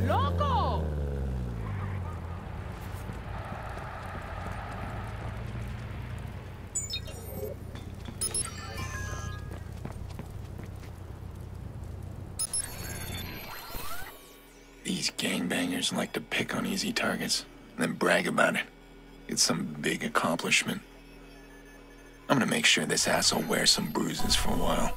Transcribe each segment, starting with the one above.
¡Loco! These gangbangers like to pick on easy targets, then brag about it. It's some big accomplishment. I'm gonna make sure this asshole wears some bruises for a while.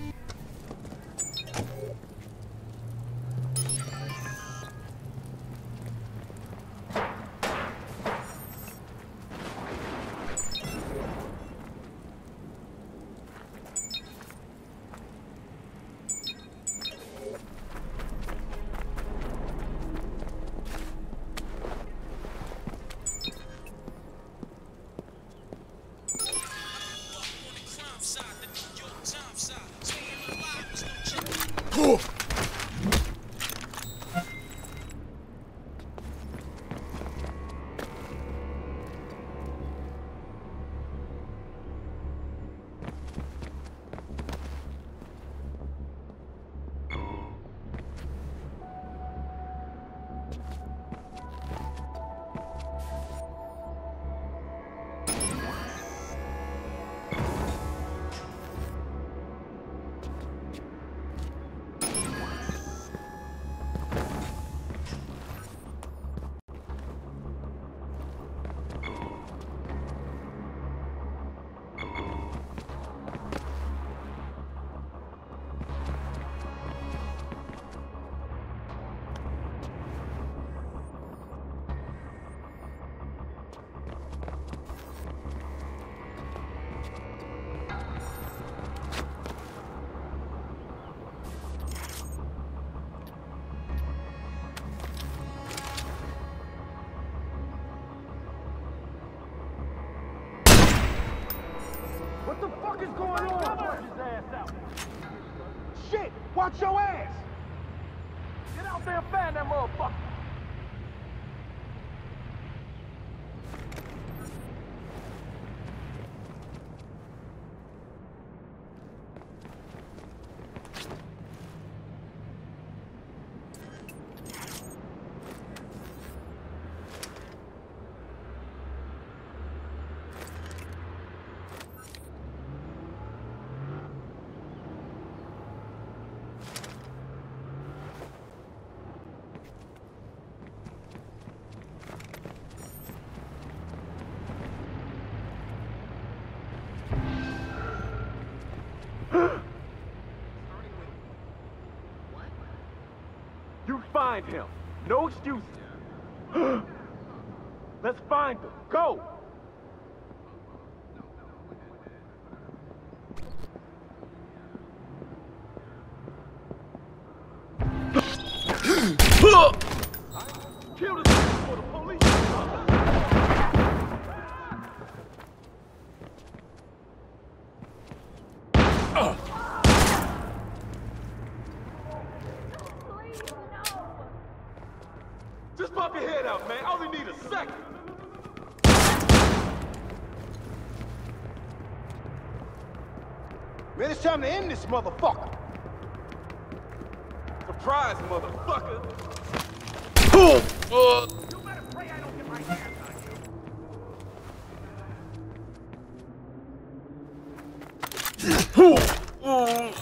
What the fuck is going on? Watch his ass out. Shit! Watch your ass! Get out there and find that motherfucker! You find him. No excuses. Let's find him. Go! Kill this man for the police. Just pop your head out, man. I only need a second. Man, it's time to end this motherfucker. Surprise, motherfucker. You better pray I don't get my hands on you.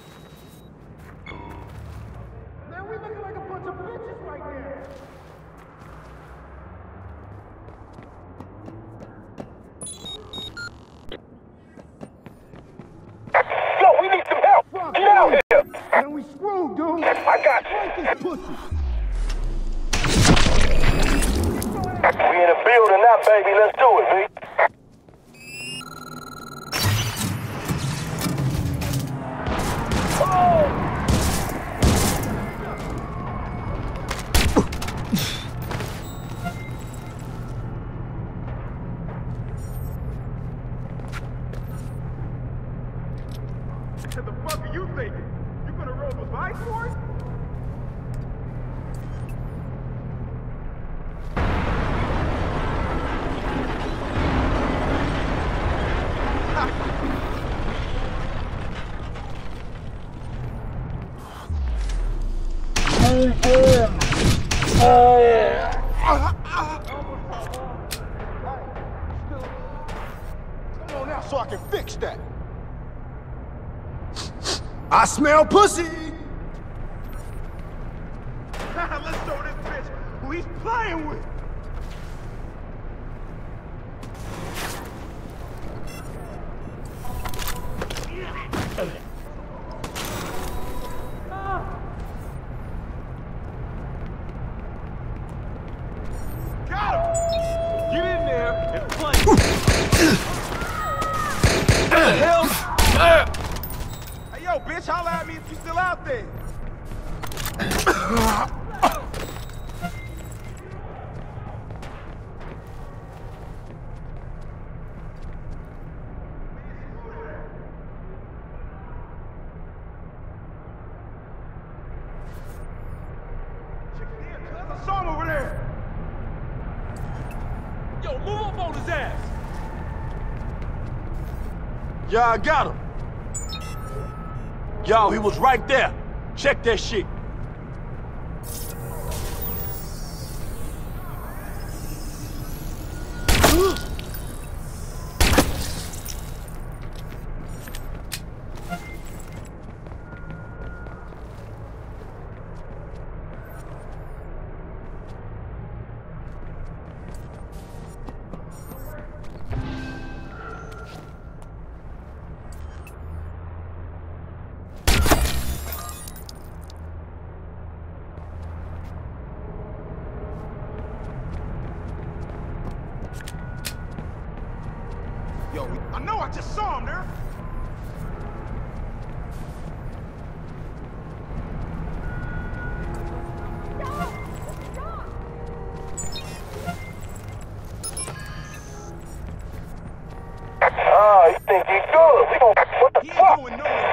Man, we looking like a bunch of bitches right now. Yo, we need some help! Get out here! Man, we screwed, dude. I got you. Break this pussy. We in the building now, baby. Let's do it, B. What the fuck are you thinking? You gonna roll with bike for it? Come on now so I can fix that. I smell pussy. Let's show this bitch who he's playing with. Got him! Get in there and play. What the hell? Hey, yo, bitch, holla at me if you still out there. I saw him over there. Yo, move up on his ass! Yeah, I got him. Yo, he was right there. Check that shit. Yo, I know I just saw him there. You think you good? We gon' what the He fuck? ain't going nowhere.